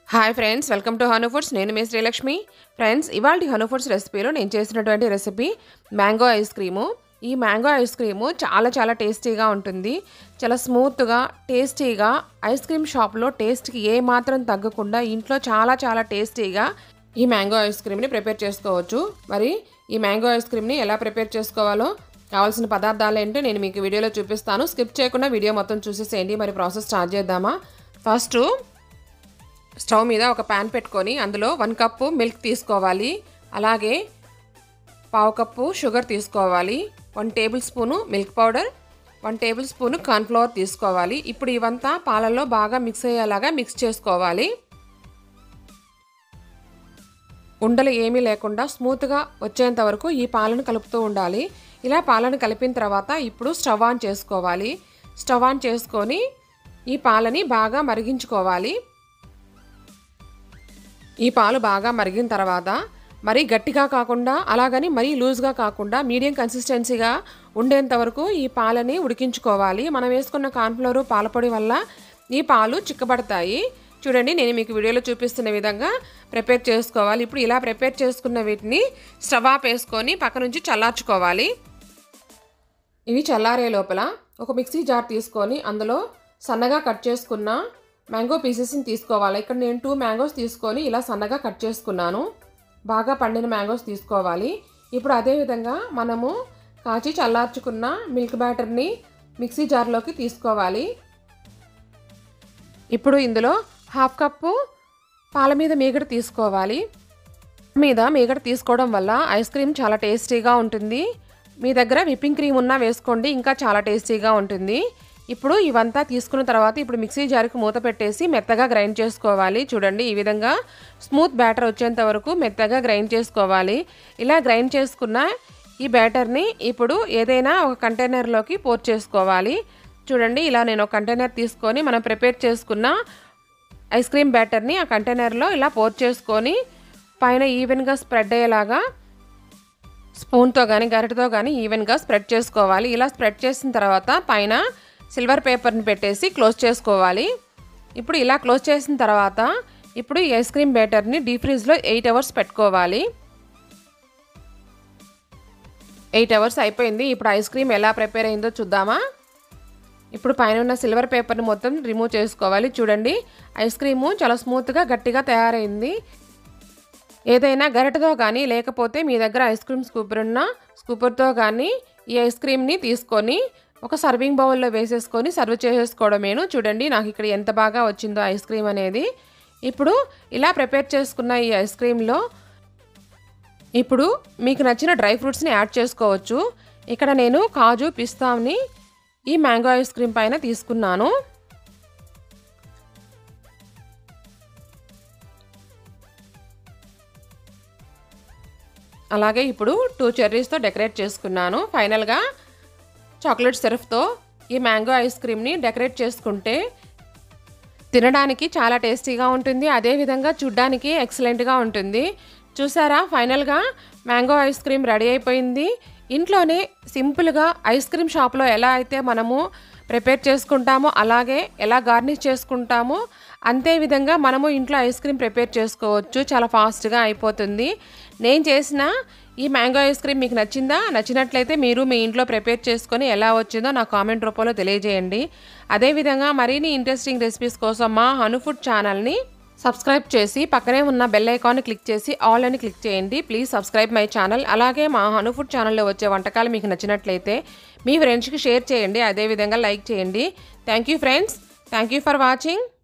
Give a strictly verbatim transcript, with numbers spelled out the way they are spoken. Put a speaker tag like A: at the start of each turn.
A: Hi friends, welcome to Hanu foods. నేను మీ Srilakshmi. Friends, ఇవాళ హను ఫుడ్స్ రెసిపీలో నేను చేసినటువంటి రెసిపీ మ్యాంగో ఐస్ క్రీము. ఈ మ్యాంగో ఐస్ క్రీము చాలా చాలా టేస్టీగా ఉంటుంది. చాలా స్మూత్గా టేస్టీగా ఐస్ క్రీమ్ షాప్లో టేస్ట్కి ఏ మాత్రం తగ్గకుండా ఇంట్లో చాలా చాలా టేస్టీగా ఈ మ్యాంగో ఐస్ క్రీమ్ని ప్రిపేర్ చేసుకోవచ్చు. మరి ఈ మ్యాంగో ఐస్ క్రీమ్ని ఎలా ప్రిపేర్ చేసుకోవాలో, కావాల్సిన పదార్థాలు ఏంటో నేను మీకు వీడియోలో చూపిస్తాను. స్కిప్ చేయకుండా వీడియో మొత్తం చూసేసేయండి. మరి ప్రాసెస్ స్టార్ట్ చేద్దామా? ఫస్ట్ స్టవ్ మీద ఒక ప్యాన్ పెట్టుకొని అందులో వన్ కప్పు మిల్క్ తీసుకోవాలి. అలాగే పావు కప్పు షుగర్ తీసుకోవాలి. One tablespoon milk powder, one tablespoon cornflour తీసుకోవాలి. ఇప్పుడు ఇవంతా పాలల్లో బాగా మిక్స్ అయ్యేలాగా మిక్స్ చేసుకోవాలి. ఉండలు ఏమీ లేకుండా స్మూత్గా వచ్చేంత వరకు ఈ పాలను కలుపుతూ ఉండాలి. ఇలా పాలను కలిపిన తర్వాత ఇప్పుడు స్టవ్ ఆన్ చేసుకోవాలి. స్టవ్ ఆన్ చేసుకొని ఈ పాలని బాగా మరిగించుకోవాలి. ఈ పాలు బాగా మరిగిన తర్వాత మరీ గట్టిగా కాకుండా అలాగని మరీ లూజ్గా కాకుండా మీడియం కన్సిస్టెన్సీగా ఉండేంత వరకు ఈ పాలని ఉడికించుకోవాలి. మనం వేసుకున్న కార్న్ఫ్లవర్ పాలపొడి వల్ల ఈ పాలు చిక్కబడతాయి. చూడండి, నేను మీకు వీడియోలో చూపిస్తున్న విధంగా ప్రిపేర్ చేసుకోవాలి. ఇప్పుడు ఇలా ప్రిపేర్ చేసుకున్న వీటిని స్టవ్ ఆఫ్ వేసుకొని పక్క నుంచి చల్లార్చుకోవాలి. ఇవి చల్లారే లోపల ఒక మిక్సీ జార్ తీసుకొని అందులో సన్నగా కట్ చేసుకున్న మ్యాంగో పీసెస్ని తీసుకోవాలి. ఇక్కడ నేను టూ మ్యాంగోస్ తీసుకొని ఇలా సన్నగా కట్ చేసుకున్నాను. బాగా పండిన మ్యాంగోస్ తీసుకోవాలి. ఇప్పుడు అదేవిధంగా మనము కాచి చల్లార్చుకున్న మిల్క్ బ్యాటర్ని మిక్సీ జార్లోకి తీసుకోవాలి. ఇప్పుడు ఇందులో హాఫ్ కప్పు పాల మీద మీగడ తీసుకోవాలి. మీద మీగడ తీసుకోవడం వల్ల ఐస్ క్రీమ్ చాలా టేస్టీగా ఉంటుంది. మీ దగ్గర విప్పింగ్ క్రీమ్ ఉన్నా వేసుకోండి, ఇంకా చాలా టేస్టీగా ఉంటుంది. ఇప్పుడు ఇవంతా తీసుకున్న తర్వాత ఇప్పుడు మిక్సీ జార్కి మూత పెట్టేసి మెత్తగా గ్రైండ్ చేసుకోవాలి. చూడండి, ఈ విధంగా స్మూత్ బ్యాటర్ వచ్చేంత వరకు మెత్తగా గ్రైండ్ చేసుకోవాలి. ఇలా గ్రైండ్ చేసుకున్న ఈ బ్యాటర్ని ఇప్పుడు ఏదైనా ఒక కంటైనర్లోకి పోర్ చేసుకోవాలి. చూడండి, ఇలా నేను ఒక కంటైనర్ తీసుకొని మనం ప్రిపేర్ చేసుకున్న ఐస్ క్రీమ్ బ్యాటర్ని ఆ కంటైనర్లో ఇలా పోర్ చేసుకొని పైన ఈవెన్గా స్ప్రెడ్ అయ్యేలాగా స్పూన్తో కానీ గరిటతో కానీ ఈవెన్గా స్ప్రెడ్ చేసుకోవాలి. ఇలా స్ప్రెడ్ చేసిన తర్వాత పైన సిల్వర్ పేపర్ని పెట్టేసి క్లోజ్ చేసుకోవాలి. ఇప్పుడు ఇలా క్లోజ్ చేసిన తర్వాత ఇప్పుడు ఈ ఐస్ క్రీమ్ బ్యాటర్ని డీప్ ఫ్రీజ్లో ఎయిట్ అవర్స్ పెట్టుకోవాలి. ఎయిట్ అవర్స్ అయిపోయింది. ఇప్పుడు ఐస్ క్రీమ్ ఎలా ప్రిపేర్ అయిందో చూద్దామా? ఇప్పుడు పైన ఉన్న సిల్వర్ పేపర్ని మొత్తం రిమూవ్ చేసుకోవాలి. చూడండి, ఐస్ క్రీము చాలా స్మూత్గా గట్టిగా తయారైంది. ఏదైనా గరిటతో కానీ లేకపోతే మీ దగ్గర ఐస్ క్రీమ్ స్కూపర్ ఉన్న స్కూపర్తో కానీ ఈ ఐస్ క్రీమ్ని తీసుకొని ఒక సర్వింగ్ బౌల్లో వేసేసుకొని సర్వ్ చేసేసుకోవడమేను. చూడండి, నాకు ఇక్కడ ఎంత బాగా వచ్చిందో ఐస్ క్రీమ్ అనేది. ఇప్పుడు ఇలా ప్రిపేర్ చేసుకున్న ఈ ఐస్ క్రీమ్లో ఇప్పుడు మీకు నచ్చిన డ్రై ఫ్రూట్స్ని యాడ్ చేసుకోవచ్చు. ఇక్కడ నేను కాజు పిస్తాని ఈ మ్యాంగో ఐస్ క్రీమ్ పైన తీసుకున్నాను. అలాగే ఇప్పుడు టూ చెర్రీస్తో డెకరేట్ చేసుకున్నాను. ఫైనల్గా చాక్లెట్ సిరప్తో ఈ మ్యాంగో ఐస్ క్రీమ్ని డెకరేట్ చేసుకుంటే తినడానికి చాలా టేస్టీగా ఉంటుంది. అదేవిధంగా చూడ్డానికి ఎక్సలెంట్గా ఉంటుంది. చూసారా, ఫైనల్గా మ్యాంగో ఐస్ క్రీమ్ రెడీ అయిపోయింది. ఇంట్లోనే సింపుల్గా ఐస్ క్రీమ్ షాప్లో ఎలా అయితే మనము ప్రిపేర్ చేసుకుంటామో అలాగే ఎలా గార్నిష్ చేసుకుంటామో అంతే విధంగా మనము ఇంట్లో ఐస్ క్రీమ్ ప్రిపేర్ చేసుకోవచ్చు. చాలా ఫాస్ట్గా అయిపోతుంది. నేను చేసిన ఈ మ్యాంగో ఐస్ క్రీమ్ మీకు నచ్చిందా? నచ్చినట్లయితే మీరు మీ ఇంట్లో ప్రిపేర్ చేసుకొని ఎలా వచ్చిందో నా కామెంట్ రూపంలో తెలియజేయండి. అదేవిధంగా మరిన్ని ఇంట్రెస్టింగ్ రెసిపీస్ కోసం మా హను ఫుడ్ ఛానల్ని సబ్స్క్రైబ్ చేసి పక్కనే ఉన్న బెల్ ఐకాన్ని క్లిక్ చేసి ఆల్ అని క్లిక్ చేయండి. Please subscribe my channel. అలాగే మా హను ఫుడ్ ఛానల్లో వచ్చే వంటకాలు మీకు నచ్చినట్లయితే మీ ఫ్రెండ్స్కి షేర్ చేయండి. అదేవిధంగా లైక్ చేయండి. Thank you friends. Thank you for watching.